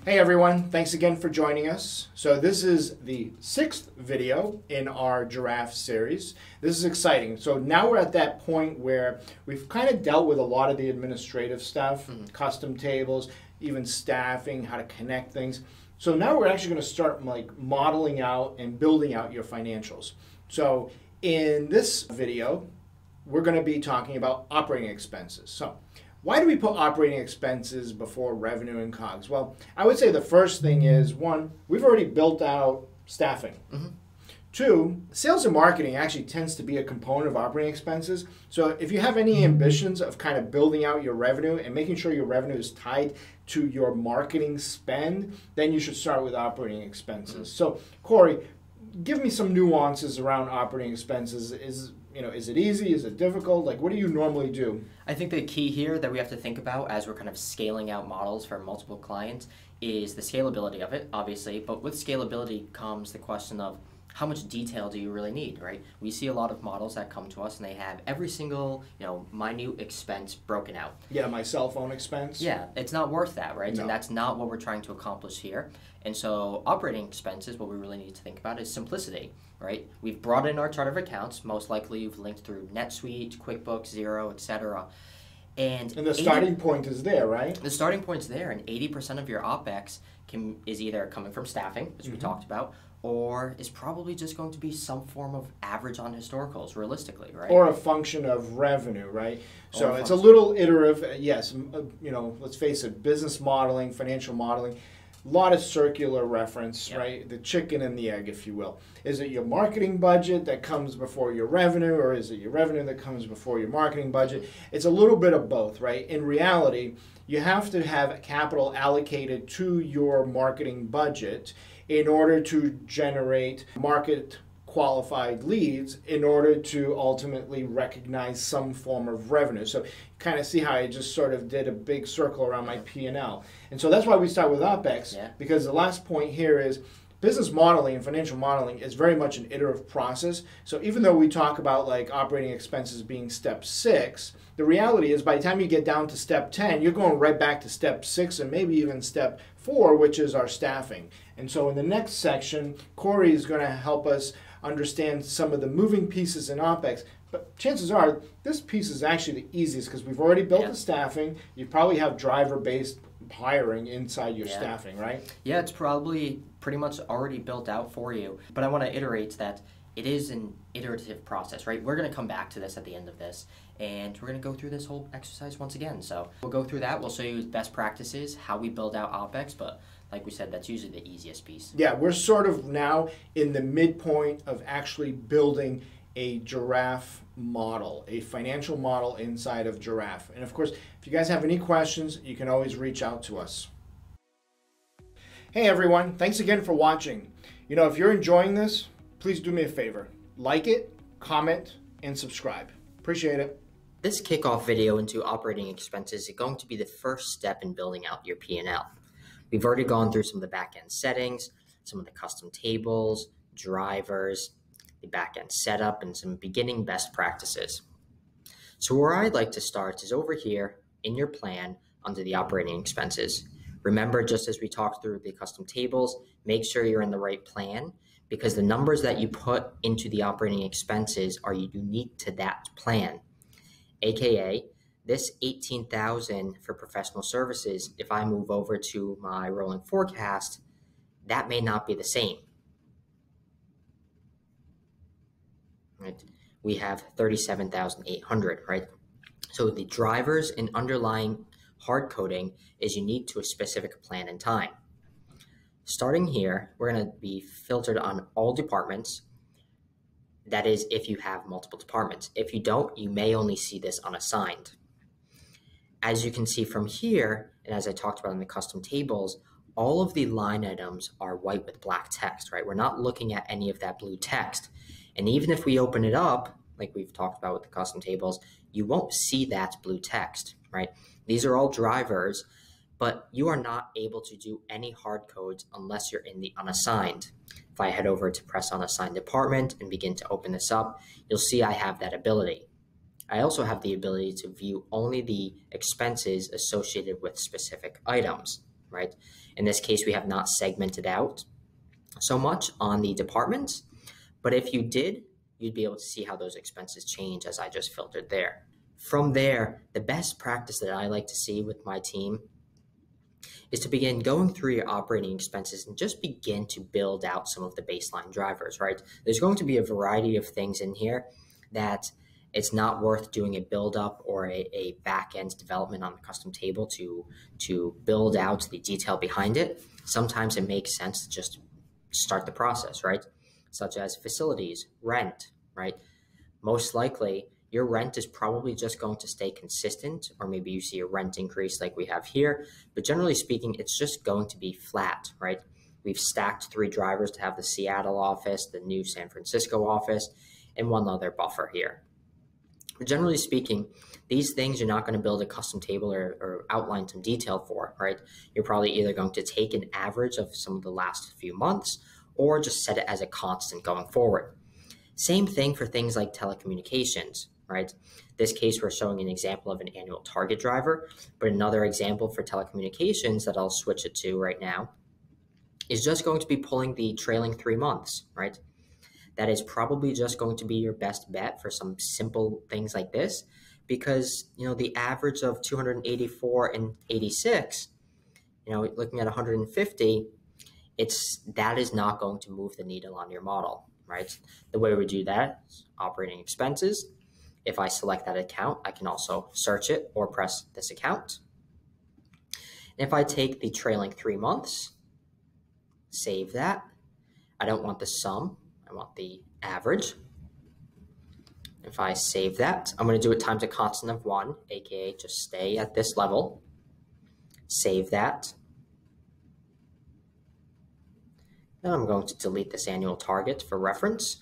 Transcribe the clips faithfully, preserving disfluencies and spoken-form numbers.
Hey everyone, thanks again for joining us. So this is the sixth video in our Giraffe series. This is exciting. So now we're at that point where we've kind of dealt with a lot of the administrative stuff, mm-hmm. custom tables, even staffing, how to connect things. So now we're actually going to start like modeling out and building out your financials. So in this video, we're going to be talking about operating expenses. So why do we put operating expenses before revenue and COGS? Well, I would say the first thing is, one, we've already built out staffing. Mm-hmm. Two, sales and marketing actually tends to be a component of operating expenses. So if you have any ambitions of kind of building out your revenue and making sure your revenue is tied to your marketing spend, then you should start with operating expenses. Mm-hmm. So Corey, give me some nuances around operating expenses. Is You know, is it easy? Is it difficult? Like, what do you normally do? I think the key here that we have to think about as we're kind of scaling out models for multiple clients is the scalability of it, obviously. But with scalability comes the question of how much detail do you really need, right? We see a lot of models that come to us and they have every single, you know, minute expense broken out. Yeah, my cell phone expense. Yeah, it's not worth that, right? No. And that's not what we're trying to accomplish here. And so operating expenses, what we really need to think about is simplicity, right? We've brought in our chart of accounts. Most likely you've linked through NetSuite, QuickBooks, Xero, et cetera. And, and the starting point is there, right? The starting point's there, and eighty percent of your OpEx can, is either coming from staffing, as mm-hmm. we talked about, or is probably just going to be some form of average on historicals, realistically, right? Or a function of revenue, right? Or so a it's a little iterative. Yes, you know, let's face it, business modeling, financial modeling, a lot of circular reference, yep. right? The chicken and the egg, if you will. Is it your marketing budget that comes before your revenue, or is it your revenue that comes before your marketing budget? It's a little bit of both, right? In reality, you have to have capital allocated to your marketing budget in order to generate market qualified leads in order to ultimately recognize some form of revenue. So you kind of see how I just sort of did a big circle around my P and L. And so that's why we start with OpEx, yeah. because the last point here is business modeling and financial modeling is very much an iterative process. So even though we talk about like operating expenses being step six, the reality is by the time you get down to step ten, you're going right back to step six and maybe even step four, which is our staffing. And so in the next section, Corey is going to help us understand some of the moving pieces in OpEx. But chances are this piece is actually the easiest because we've already built yeah. the staffing. You probably have driver-based hiring inside your yeah. staffing, right? Yeah, it's probably pretty much already built out for you. But I want to iterate that it is an iterative process, right? We're going to come back to this at the end of this, and we're going to go through this whole exercise once again. So we'll go through that. We'll show you best practices, how we build out OpEx, but like we said, that's usually the easiest piece. Yeah, we're sort of now in the midpoint of actually building a Giraffe model, a financial model inside of Giraffe. And of course, if you guys have any questions, you can always reach out to us. Hey everyone, thanks again for watching. You know, if you're enjoying this, please do me a favor. Like it, comment, and subscribe. Appreciate it. This kickoff video into operating expenses is going to be the first step in building out your P and L. We've already gone through some of the back-end settings, some of the custom tables, drivers, the back-end setup, and some beginning best practices. So where I'd like to start is over here in your plan under the operating expenses. Remember, just as we talked through the custom tables, make sure you're in the right plan because the numbers that you put into the operating expenses are unique to that plan, A K A this eighteen thousand for professional services, if I move over to my rolling forecast, that may not be the same. Right? We have thirty-seven thousand eight hundred, right? So the drivers and underlying hard coding is unique to a specific plan and time. Starting here, we're going to be filtered on all departments. That is, if you have multiple departments. If you don't, you may only see this unassigned. As you can see from here, and as I talked about in the custom tables, all of the line items are white with black text, right? We're not looking at any of that blue text. And even if we open it up, like we've talked about with the custom tables, you won't see that blue text, right? These are all drivers, but you are not able to do any hard codes unless you're in the unassigned. If I head over to press unassigned department and begin to open this up, you'll see I have that ability. I also have the ability to view only the expenses associated with specific items, right? In this case, we have not segmented out so much on the departments, but if you did, you'd be able to see how those expenses change as I just filtered there. From there, the best practice that I like to see with my team is to begin going through your operating expenses and just begin to build out some of the baseline drivers, right? There's going to be a variety of things in here that it's not worth doing a build up or a, a back end development on the custom table to, to build out the detail behind it. Sometimes it makes sense to just start the process, right? Such as facilities, rent, right? Most likely, your rent is probably just going to stay consistent, or maybe you see a rent increase like we have here. But generally speaking, it's just going to be flat, right? We've stacked three drivers to have the Seattle office, the new San Francisco office, and one other buffer here. But generally speaking, these things you're not going to build a custom table or, or outline some detail for, right? You're probably either going to take an average of some of the last few months or just set it as a constant going forward. Same thing for things like telecommunications, right? This case, we're showing an example of an annual target driver, but another example for telecommunications that I'll switch it to right now is just going to be pulling the trailing three months, right? That is probably just going to be your best bet for some simple things like this, because, you know, the average of two hundred eighty-four and eighty-six, you know, looking at one hundred fifty, it's, that is not going to move the needle on your model, right? The way we do that is operating expenses. If I select that account, I can also search it or press this account. And if I take the trailing three months, save that. I don't want the sum, I want the average. If I save that, I'm going to do it times a constant of one, aka just stay at this level. Save that. Then I'm going to delete this annual target for reference.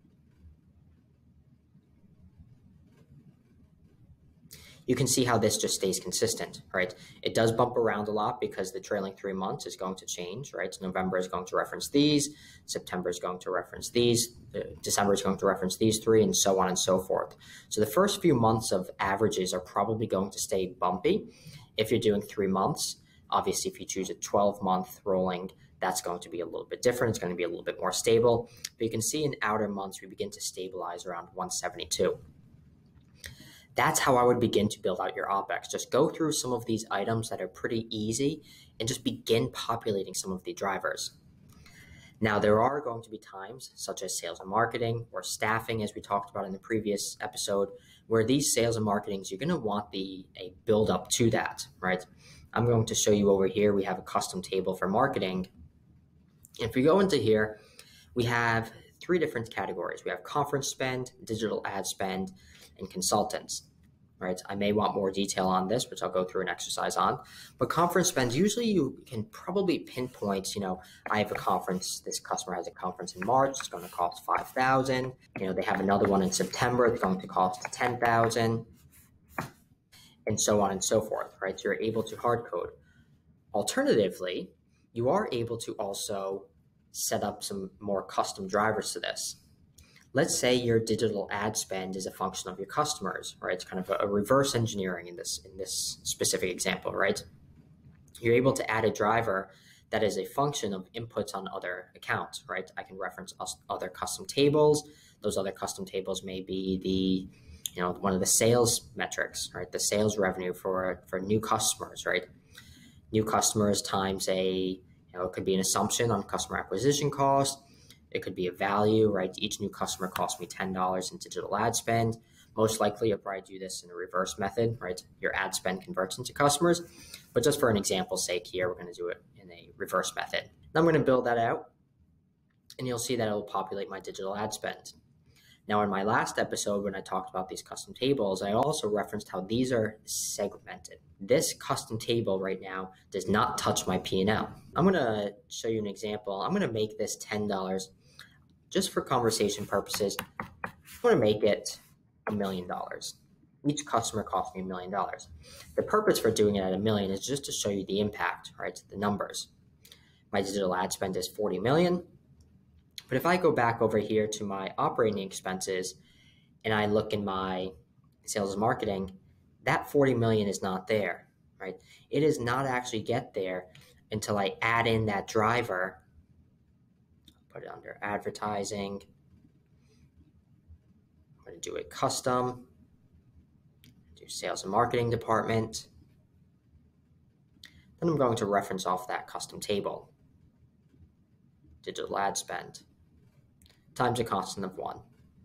You can see how this just stays consistent, right? It does bump around a lot because the trailing three months is going to change, right? November is going to reference these, September is going to reference these, December is going to reference these three, and so on and so forth. So the first few months of averages are probably going to stay bumpy. If you're doing three months, obviously if you choose a twelve month rolling, that's going to be a little bit different. It's going to be a little bit more stable. But you can see in outer months, we begin to stabilize around one seventy-two. That's how I would begin to build out your OpEx. Just go through some of these items that are pretty easy and just begin populating some of the drivers. Now, there are going to be times, such as sales and marketing or staffing, as we talked about in the previous episode, where these sales and marketings, you're going to want the a build up to that, right? I'm going to show you over here, we have a custom table for marketing. If we go into here, we have three different categories. We have conference spend, digital ad spend, and consultants, right? I may want more detail on this, which I'll go through an exercise on. But conference spend, usually you can probably pinpoint, you know, I have a conference, this customer has a conference in March, it's going to cost five thousand dollars. You know, they have another one in September, it's going to cost ten thousand dollars, and so on and so forth, right? So you're able to hard code. Alternatively, you are able to also set up some more custom drivers to this. Let's say your digital ad spend is a function of your customers, right? It's kind of a, a reverse engineering in this, in this specific example, right? You're able to add a driver that is a function of inputs on other accounts, right? I can reference other custom tables. Those other custom tables may be the, you know, one of the sales metrics, right? The sales revenue for, for new customers, right? New customers times a, you know, it could be an assumption on customer acquisition cost. It could be a value, right? Each new customer costs me ten dollars in digital ad spend. Most likely, you'll probably do this in a reverse method, right? Your ad spend converts into customers. But just for an example's sake here, we're going to do it in a reverse method. Now I'm going to build that out, and you'll see that it will populate my digital ad spend. Now, in my last episode, when I talked about these custom tables, I also referenced how these are segmented. This custom table right now does not touch my P and L. I'm going to show you an example. I'm going to make this ten dollars. Just for conversation purposes, I'm going to make it a million dollars. Each customer costs me a million dollars. The purpose for doing it at a million is just to show you the impact, right? The numbers. My digital ad spend is forty million. But if I go back over here to my operating expenses and I look in my sales and marketing, that forty million is not there, right? It does not actually get there until I add in that driver. Put it under advertising. I'm going to do a custom, do sales and marketing department. Then I'm going to reference off that custom table. Digital ad spend times a constant of one.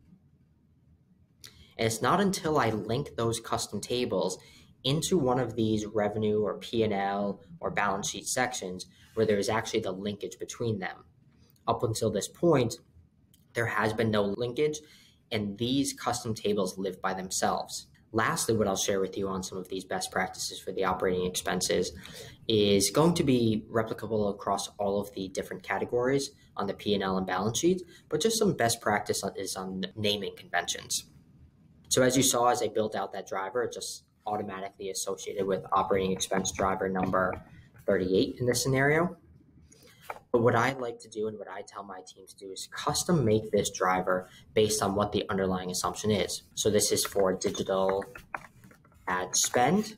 And it's not until I link those custom tables into one of these revenue or P and L or balance sheet sections where there is actually the linkage between them. Up until this point, there has been no linkage, and these custom tables live by themselves. Lastly, what I'll share with you on some of these best practices for the operating expenses is going to be replicable across all of the different categories on the P and L and balance sheet, but just some best practice is on naming conventions. So as you saw, as I built out that driver, it just automatically associated with operating expense driver number thirty-eight in this scenario. But what I like to do and what I tell my team to do is custom make this driver based on what the underlying assumption is. So this is for digital ad spend.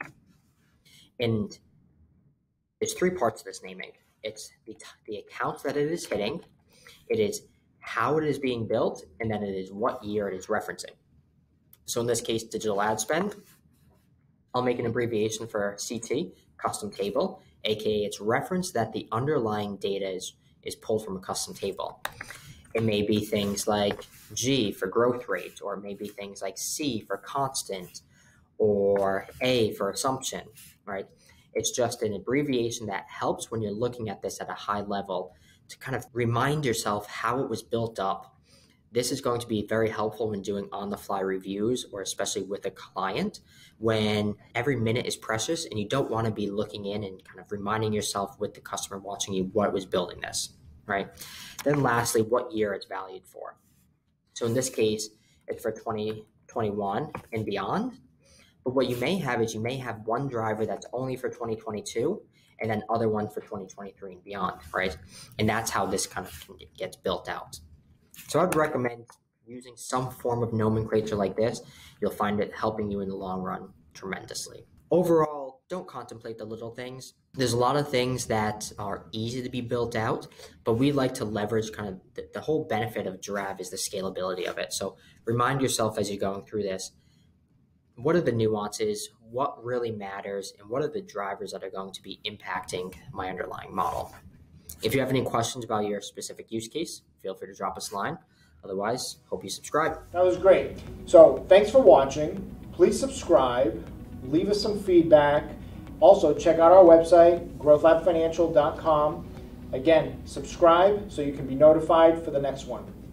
And there's three parts to this naming. It's the, the account that it is hitting, it is how it is being built, and then it is what year it is referencing. So in this case, digital ad spend, I'll make an abbreviation for C T, custom table, aka it's reference that the underlying data is, is pulled from a custom table. It may be things like G for growth rate, or maybe things like C for constant, or A for assumption, right? It's just an abbreviation that helps when you're looking at this at a high level to kind of remind yourself how it was built up. This is going to be very helpful when doing on-the-fly reviews, or especially with a client, when every minute is precious and you don't want to be looking in and kind of reminding yourself with the customer watching you what was building this, right? Then lastly, what year it's valued for. So in this case, it's for twenty twenty-one and beyond. But what you may have is you may have one driver that's only for twenty twenty-two and then other one for twenty twenty-three and beyond, right? And that's how this kind of gets built out. So I'd recommend using some form of nomenclature like this. You'll find it helping you in the long run tremendously. Overall, don't contemplate the little things. There's a lot of things that are easy to be built out, but we like to leverage kind of the, the whole benefit of Jirav is the scalability of it. So remind yourself as you're going through this, what are the nuances, what really matters, and what are the drivers that are going to be impacting my underlying model. If you have any questions about your specific use case, feel free to drop us a line. Otherwise, hope you subscribe. That was great. So thanks for watching. Please subscribe. Leave us some feedback. Also, check out our website, growth lab financial dot com. Again, subscribe so you can be notified for the next one.